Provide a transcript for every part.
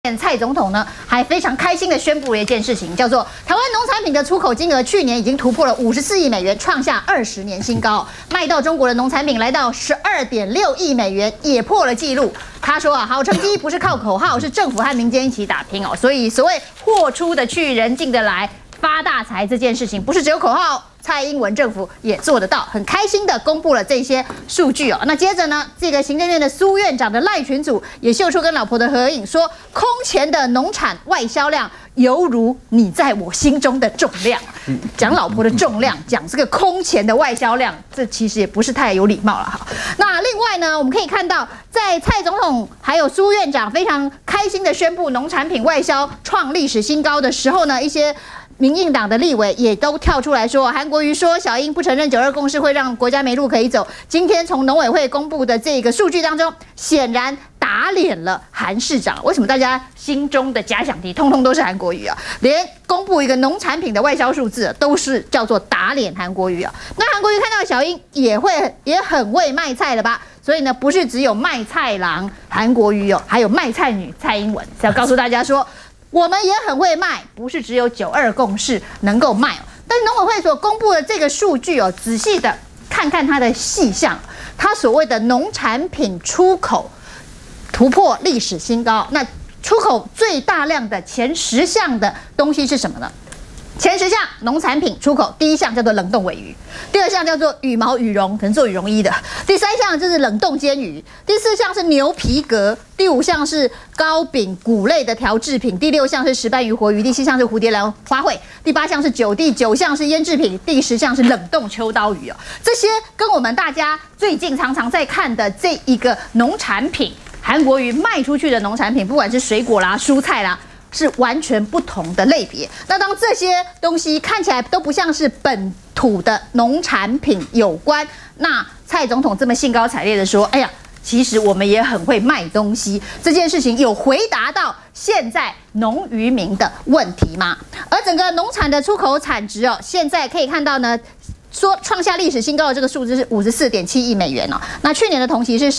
蔡总统呢还非常开心的宣布了一件事情，叫做台湾农产品的出口金额去年已经突破了54亿美元，创下20年新高。卖到中国的农产品来到12.6亿美元，也破了纪录。他说啊，好成绩不是靠口号，是政府和民间一起打拼哦。所以所谓货出的去，人进得来，发大财这件事情，不是只有口号。 蔡英文政府也做得到，很开心的公布了这些数据哦。那接着呢，这个行政院的苏院长的赖群组也秀出跟老婆的合影，说空前的农产外销量犹如你在我心中的重量。讲老婆的重量，讲这个空前的外销量，这其实也不是太有礼貌了哈。那另外呢，我们可以看到，在蔡总统还有苏院长非常开心的宣布农产品外销创历史新高的时候呢，一些 民进党的立委也都跳出来说，韩国瑜说小英不承认9·2共识会让国家没路可以走。今天从农委会公布的这个数据当中，显然打脸了韩市长。为什么大家心中的假想敌通通都是韩国瑜啊？连公布一个农产品的外销数字都是叫做打脸韩国瑜啊。那韩国瑜看到小英也很会卖菜了吧？所以呢，不是只有卖菜郎韩国瑜哦，还有卖菜女蔡英文，是要告诉大家说， 我们也很会卖，不是只有9·2共识能够卖哦。但农委会所公布的这个数据哦，仔细的看看它的细项，它所谓的农产品出口突破历史新高。那出口最大量的前10项的东西是什么呢？ 前10项农产品出口，第1项叫做冷冻鲔鱼，第2项叫做羽毛羽绒，可能做羽绒衣的，第3项就是冷冻煎鱼，第4项是牛皮革，第5项是糕饼谷类的调制品，第6项是石斑鱼活鱼，第7项是蝴蝶兰花卉，第8项是酒，第9项是腌制品，第10项是冷冻秋刀鱼哦。这些跟我们大家最近常常在看的这一个农产品，韩国瑜卖出去的农产品，不管是水果啦、蔬菜啦， 是完全不同的类别。那当这些东西看起来都不像是本土的农产品有关，那蔡总统这么兴高采烈的说：“哎呀，其实我们也很会卖东西。”这件事情有回答到现在农渔民的问题吗？而整个农产的出口产值哦，现在可以看到呢， 说创下历史新高的这个数字是54.7亿美元哦，那去年的同期是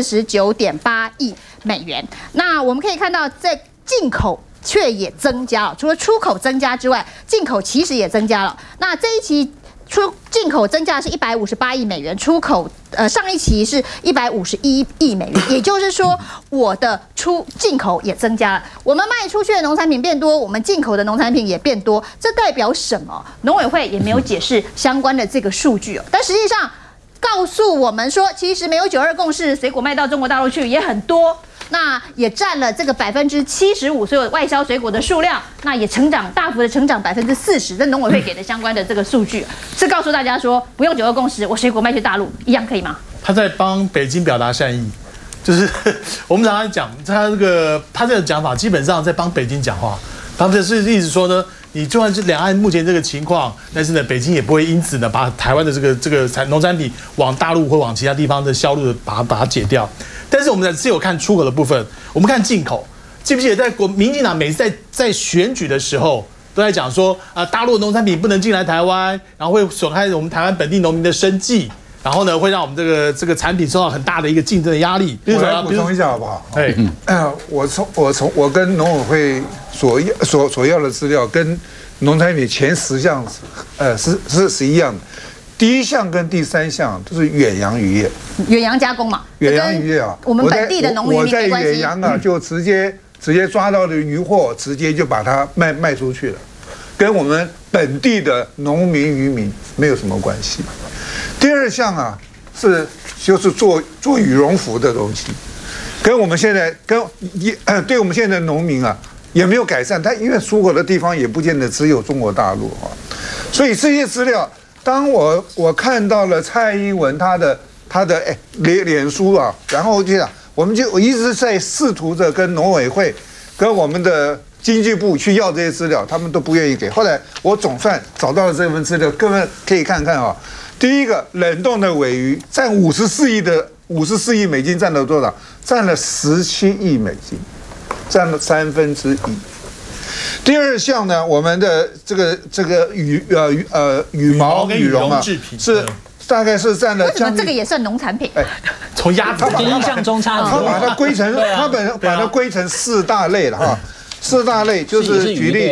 49.8亿美元。那我们可以看到，在进口 却也增加了，除了出口增加之外，进口其实也增加了。那这一期进口增加是158亿美元，出口上一期是151亿美元，也就是说，我的进口也增加了。我们卖出去的农产品变多，我们进口的农产品也变多，这代表什么？农委会也没有解释相关的这个数据哦，但实际上告诉我们说，其实没有9·2共识，水果卖到中国大陆去也很多。 那也占了这个75%，所有外销水果的数量，那也大幅的成长40%。这农委会给的相关的这个数据，是告诉大家说，不用9·2共识，我水果卖去大陆一样可以吗？ 他在帮北京表达善意，就是我们常常讲他这个讲法，基本上在帮北京讲话。他们是意思说呢，你就算是两岸目前这个情况，但是呢，北京也不会因此呢把台湾的这个农产品往大陆或往其他地方的销路把它解掉。 但是我们只有看出口的部分，我们看进口。记不记得在民进党每次在选举的时候，都在讲说大陆的农产品不能进来台湾，然后会损害我们台湾本地农民的生计，然后呢会让我们这个产品受到很大的一个竞争的压力。 我来补充一下好不好？我跟农委会所要的资料跟农产品前10项是一样的。 第1项跟第3项都是远洋渔业， 远洋加工嘛， 远洋渔业啊， 我们本地的农渔民没关系。 我在远洋啊，就直接抓到的渔货，直接就把它卖出去了，跟我们本地的农民渔民没有什么关系。第2项啊，就是做羽绒服的东西，跟我们现在对我们现在的农民啊也没有改善，它因为出口的地方也不见得只有中国大陆啊，所以这些资料。 当我看到了蔡英文他的脸书啊，然后我一直在试图着跟农委会、跟我们的经济部去要这些资料，他们都不愿意给。后来我总算找到了这份资料，各位可以看看啊。第一个冷冻的鲔鱼占54亿美金，占了多少？占了17亿美金，占了1/3。 第2项呢，我们的这个羽毛羽绒啊，是大概是占了为什么将近这个也算农产品？ 从鸭子跟印象中差很多。 他把它归成，把它归成4大类了哈。4大类就是举例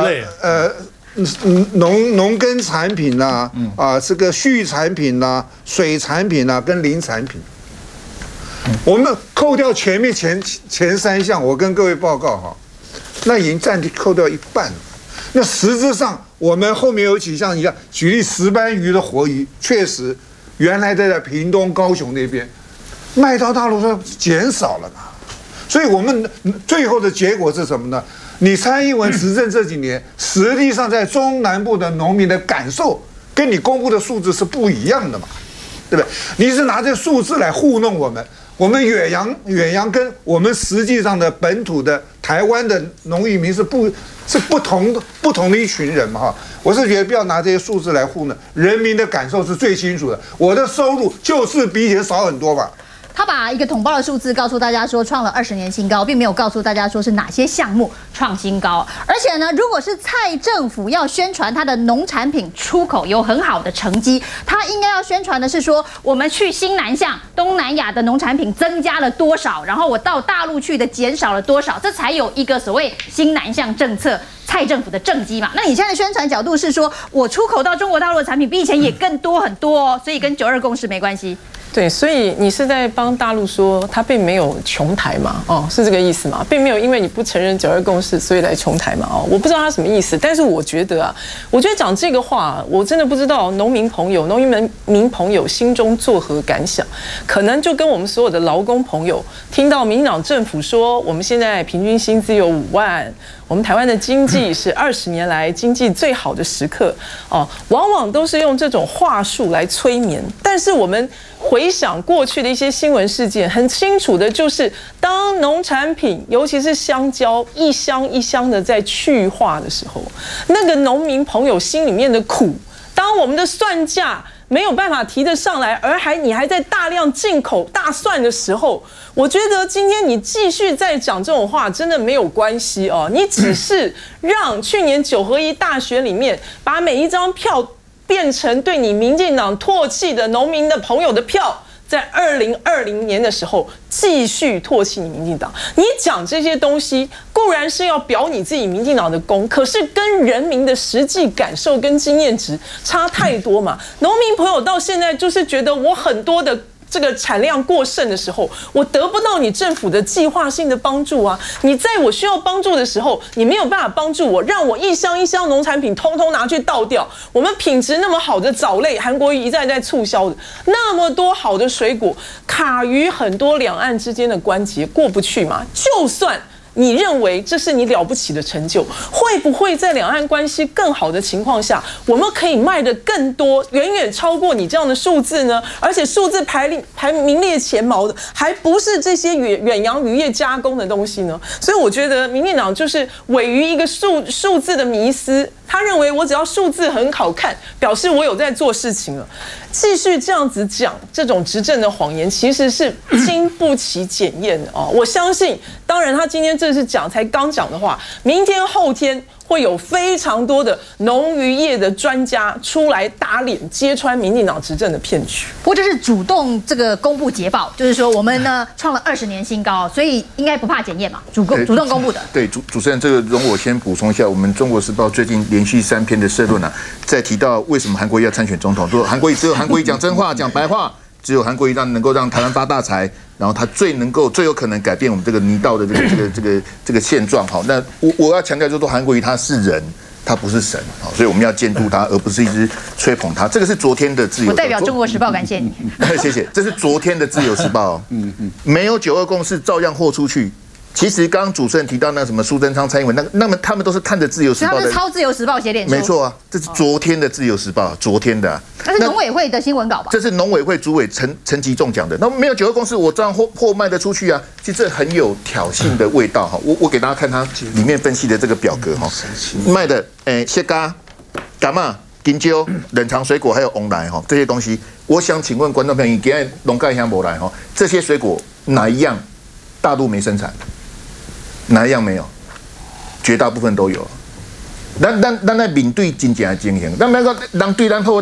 农耕产品啦，这个畜产品啦、水产品啦跟林产品。我们扣掉前面前3项，我跟各位报告哈，那已经扣掉一半了。那实质上，我们后面有几项一样，举例石斑鱼的活鱼，确实原来在屏东、高雄那边卖到大陆上减少了嘛。所以我们最后的结果是什么呢？你蔡英文执政这几年，实际上在中南部的农民的感受，跟你公布的数字是不一样的嘛，对不对？你是拿这数字来糊弄我们。我们远洋跟我们实际上的本土的台湾的农渔民是不同的一群人嘛哈。我是觉得不要拿这些数字来糊弄，人民的感受是最清楚的。我的收入就是比以前少很多吧。 他把一个统包的数字告诉大家说创了20年新高，并没有告诉大家说是哪些项目创新高。而且呢，如果是蔡政府要宣传它的农产品出口有很好的成绩，他应该要宣传的是说我们去新南向东南亚的农产品增加了多少，然后我到大陆去的减少了多少，这才有一个所谓新南向政策。蔡政府的政绩嘛，那你现在的宣传角度是说我出口到中国大陆的产品比以前也更多很多哦，所以跟92共识没关系。 对，所以你是在帮大陆说他并没有穷台嘛？哦，是这个意思吗？并没有因为你不承认92共识，所以来穷台嘛？哦，我不知道他什么意思，但是我觉得讲这个话，我真的不知道农民朋友心中作何感想？可能就跟我们所有的劳工朋友听到民进党政府说我们现在平均薪资有5万。我们台湾的经济是20年来经济最好的时刻哦，往往都是用这种话术来催眠。但是我们回想过去的一些新闻事件，很清楚的就是，当农产品，尤其是香蕉，一箱一箱的在去化的时候，那个农民朋友心里面的苦，当我们的蒜价没有办法提得上来，而你还在大量进口大蒜的时候，我觉得今天你继续在讲这种话，真的没有关系哦。你只是让去年9合1大选里面，把每一张票变成对你民进党唾弃的农民的朋友的票。在2020年的时候，继续唾弃你民进党。你讲这些东西，固然是要表你自己民进党的功，可是跟人民的实际感受跟经验值差太多嘛。农民朋友到现在就是觉得我很多的这个产量过剩的时候，我得不到你政府的计划性的帮助啊！你在我需要帮助的时候，你没有办法帮助我，让我一箱一箱农产品通通拿去倒掉。我们品质那么好的藻类，韩国瑜一再在促销的，那么多好的水果，卡于很多两岸之间的关节过不去嘛？就算你认为这是你了不起的成就，会不会在两岸关系更好的情况下，我们可以卖的更多，远远超过你这样的数字呢？而且数字排名列前茅的，还不是这些远洋渔业加工的东西呢？所以我觉得民进党就是委于一个数字的迷思，他认为我只要数字很好看，表示我有在做事情了。继续这样子讲这种执政的谎言，其实是经不起检验的哦。我相信，当然他今天这是才刚讲的话，明天后天会有非常多的农渔业的专家出来打脸，揭穿民进党执政的骗局。 不过这是主动这个公布捷报，就是说我们呢创了20年新高，所以应该不怕检验嘛，主动公布的。 对，主持人，这个容我先补充一下，我们《中国时报》最近连续3篇的社论啊，在提到为什么韩国瑜要参选总统，说只有韩国瑜讲真话、讲白话，只有韩国瑜能够让台湾发大财。然后他最有可能改变我们这个泥道的这个现状。好，那我要强调就是说，韩国瑜他是人，他不是神，好，所以我们要监督他，而不是一直吹捧他。这个是昨天的自由。 我代表《中国时报》感谢你。 谢谢，这是昨天的自由时报。没有92共识，照样豁出去。其实刚刚主持人提到那什么苏贞昌、蔡英文，那么他们都是看着自由时报的， 他们抄自由时报写脸书。 没错啊，这是昨天的自由时报，昨天的。 那是农委会的新闻稿吧？ 这是农委会主委陈吉仲讲的。那没有92共识，我照样货卖得出去啊！其实这很有挑衅的味道哈。我给大家看它里面分析的这个表格哈，卖的蟹咖、蛤蟆、金蕉、冷藏水果还有翁来哈这些东西，我想请问观众朋友，你今天龙盖香没来哈？这些水果哪一样大陆没生产？哪一样没有？绝大部分都有。咱在面对真正的情形，咱每个人对咱好，咱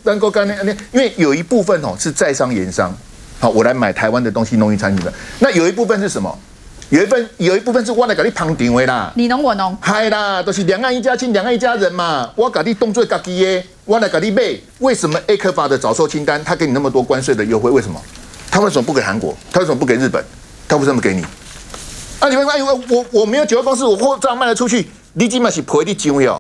单沟干那，因为有一部分是在商言商，好，我来买台湾的东西，农渔产品的。那有一部分是什么？有一部分是我来给你旁定位啦， 你侬我侬， 嗨啦，都是两岸一家亲，两岸一家人嘛。我给你动作自己的，我来给你买。为什么 A 克法的早售清单，他给你那么多关税的优惠？为什么？他为什么不给韩国？他为什么不给日本？他为什么给你？啊，你们我没有9个公司，我货照卖得出去，你起码是赔你钱哟。